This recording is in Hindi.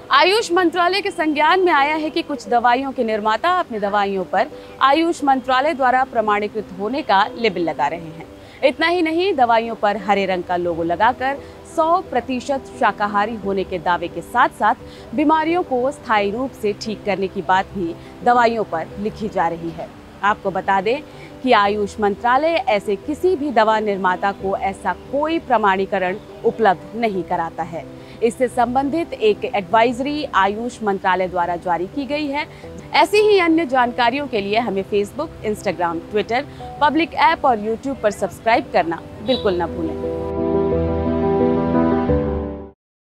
आयुष मंत्रालय के संज्ञान में आया है कि कुछ दवाइयों के निर्माता अपनी दवाइयों पर आयुष मंत्रालय द्वारा प्रमाणीकृत होने का लेबल लगा रहे हैं। इतना ही नहीं, दवाइयों पर हरे रंग का लोगो लगाकर 100% शाकाहारी होने के दावे के साथ साथ बीमारियों को स्थायी रूप से ठीक करने की बात भी दवाइयों पर लिखी जा रही है। आपको बता दें कि आयुष मंत्रालय ऐसे किसी भी दवा निर्माता को ऐसा कोई प्रमाणीकरण उपलब्ध नहीं कराता है। इससे संबंधित एक एडवाइजरी आयुष मंत्रालय द्वारा जारी की गई है। ऐसी ही अन्य जानकारियों के लिए हमें Facebook, Instagram, Twitter, public app और यूट्यूब पर सब्सक्राइब करना बिल्कुल न भूलें।